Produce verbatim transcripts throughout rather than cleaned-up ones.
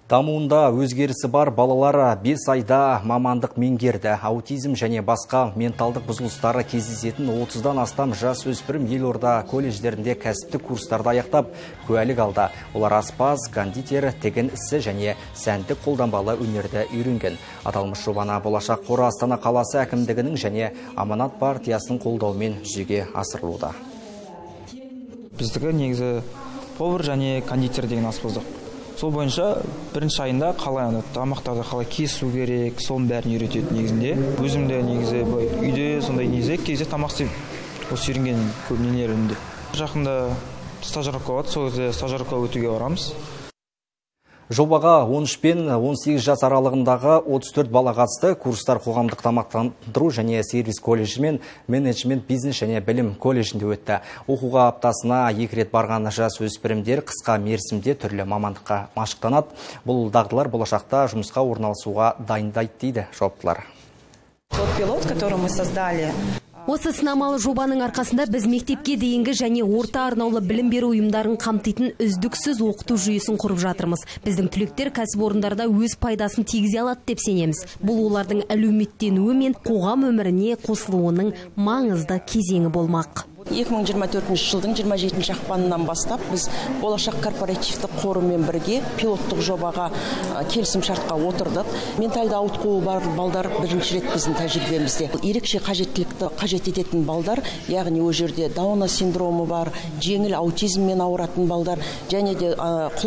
Дамуында өзгерісі бар балалары бес айда мамандық меңгерді. Аутизм және басқа менталдық бұзылыстары кездесетін отыздан астам жас өспірім Елорда колледждерінде кәсіптік курстарды аяқтап куәлік алды. Олар аспаз, кондитер, тігін ісі және сәндік қолданбалы өнерді үйренген. Аталмыш жобаны Болашақ қоры Астана қаласы әкімдігінің және Аманат партиясының қолдауымен жүзеге асырылуда. Біздігі негізі повар және кондитер деген аспаздық. Сол бойынша бірінші айында қалай тамақтарды қалай кесу керек, соның бәрін үйретеді негізінде. Өзімде негізі үйде сондай негізі кезде тамақ істеп осы үйренген көп нелерімде. Жақында стажировка болады, сол кезде стажировка өтуге барамыз. Жобаға он үш пен он сегіз жас аралығындағы отыз төрт бала қатысты. Курстар қоғамдық тамақтандыру және сервис колледжі мен менеджмент бизнес және білім колледжінде өтті. Оқуға аптасына екі рет барған жас өспірімдер қысқа мерзімде түрлі мамандыққа машықтанады. Бұл дағдылар болашақта жұмысқа орналасуға дайындайды дейді жауаптылар. Тот пилот, который мы создали, Осы сынамалы жобаның арқасында біз мектепке дейінгі және орта арнаулы білім беру ұйымдарын қамтитын үздіксіз оқыту жүйесін құрып жатырмыз. Біздің түлектер кәсіпорындарда өз пайдасын тигізе алады деп сенеміз. Бұл олардың әлеуметтенуі мен қоғам өміріне қосылуының маңызды кезеңі болмақ. екі мың жиырма төртінші жылдың жиырма жетінші ақпанынан бастап біз Болашақ корпоративті қорымен бірге пилоттық жобаға келісім шартқа отырдық. Менталды ауытқуы бар балдар бірінші рет біздің тәжірибемізде. Ерекше қажеттілікті қажет ететін балдар, яғни ол жерде Дауна синдромы бар, жеңіл аутизммен ауыратын балдар және де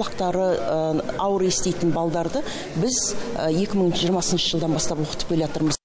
құлақтары ауыр еститін балдарды біз екі мың жиырмасыншы жылдан бастап оқытып келе жатырмыз.